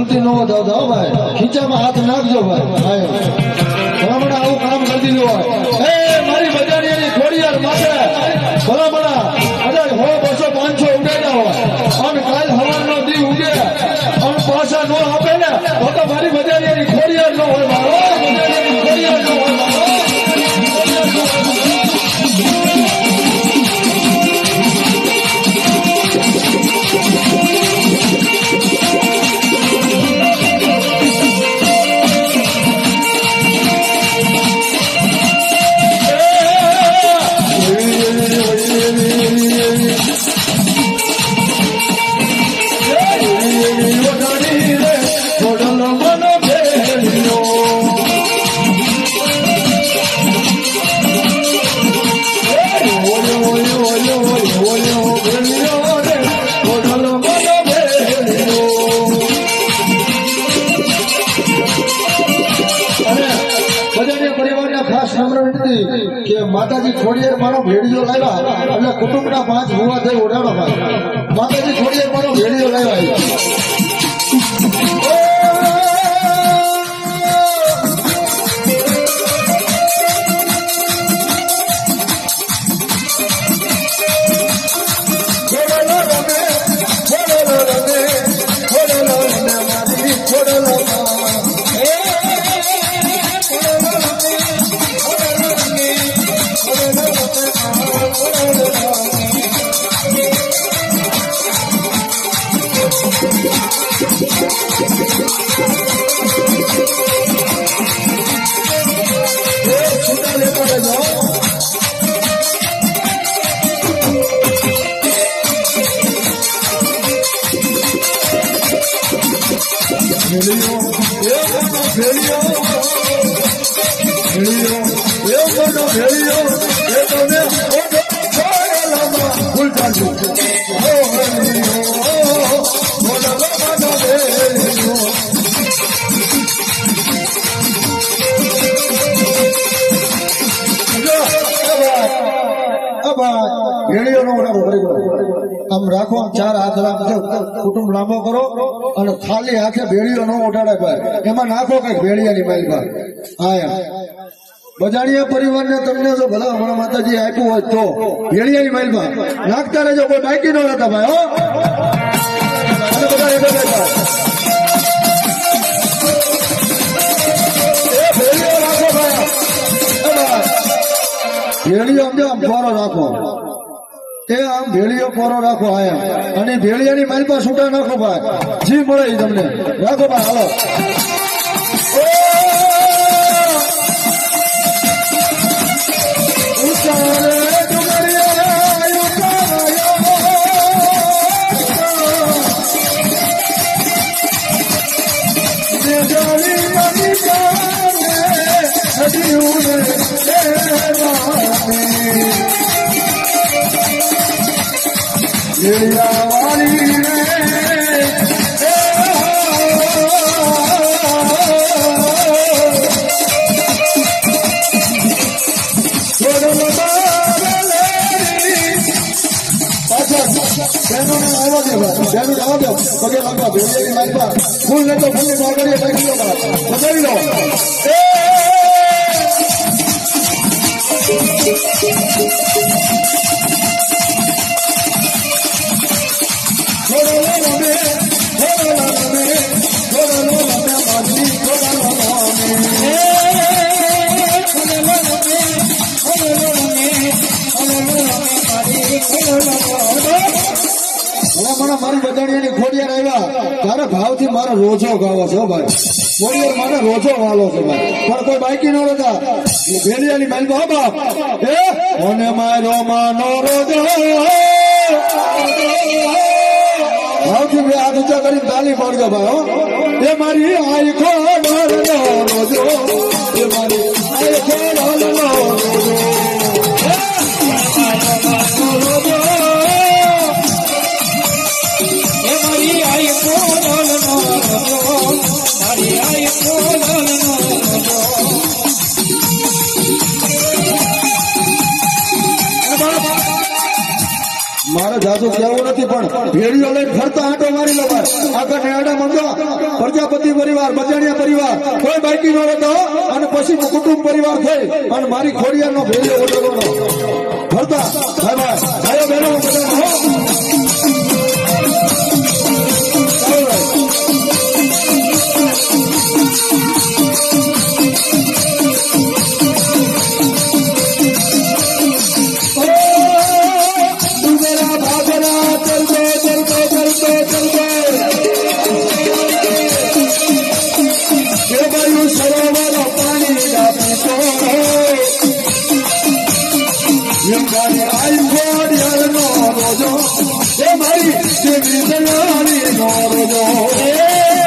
गलती न हो दादा भाई खींचा में हाथ नाखजो भाई भला आવું કામ કરી દીધું હોય એ મારી બજારિયાની ખોડિયાર માથે ભલા ભલા કદાચ 100 200 500 ઉડેલા હોય અને કાલ હવાનો દી ઉગે અને પાછા નો આપે ને તો મારી બજારિયાની ખોડિયાર ન હોય મારો બજારિયાની ખોડિયાર ન હોય મારો કે માતાજી ખોડિયાર મારો ભેડિયો લાવ્યા એટલે કુટુંબના 5 ભૂવા થઈ ઓઢાડો ભાઈ માતાજી ખોડિયાર મારો ભેડિયો લાવ્યા આમ રાખો 4 હાથ રાખજો કુટુંબ લાંબો કરો અને ખાલી હાથે ભેળીઓ ન ઉઠાડે ભાઈ એમાં નાખો કઈક ભેળિયાની માઇલ ભાઈ હા બજાડિયા પરિવારને તમને જો ભલા હમણાં માતાજી આપ્યું હોય તો ભેળિયાની માઇલમાં નાખતા રહેજો કોઈ બાકી ન રહેતા ભાઈ હો બધા ભેળિયો રાખો ભાઈ ભેળિયો સમજો આમ ફોરો રાખો એ આમ ભેળિયો પોરો રાખો આયા અને ભેળિયાની માઇલ પર છૂટા નાખો ભાઈ જી મળે તમને રાખો ભાઈ હાલો ફૂલ ને તો ફૂલ આગળ બગાડી લો મારી બજાડિયાની ખોડિયાર આવ્યા તારા ભાવથી મારો રોજો ગાવો છો ભાઈ ખોડિયાર મારે રોજો વાલો છે ભાઈ પણ કોઈ બાકી ન રહેતા ભેડિયાની માલ બાપ મને મારો માનો રોજો ભાવથી બે હાથ ઊંચા કરીને તાલી પાડજો ભાઈ એ મારી આઈ ખોડનો રોજો એ મારી આઈ ખોડનો રોજો મારે જાદુ કેવું નથી પણ ભેડીઓ લઈને ફરતા આંટો મારી લો આખા નેડા મંદો પ્રજાપતિ પરિવાર બજાણિયા પરિવાર કોઈ બાકી નો રહેતો અને પછી કુટુંબ પરિવાર થઈ અને મારી ખોડિયાર નો ભેડીઓ ઓટરવાનો ફરતા ભાઈ ભાઈઓ બહેનો મારી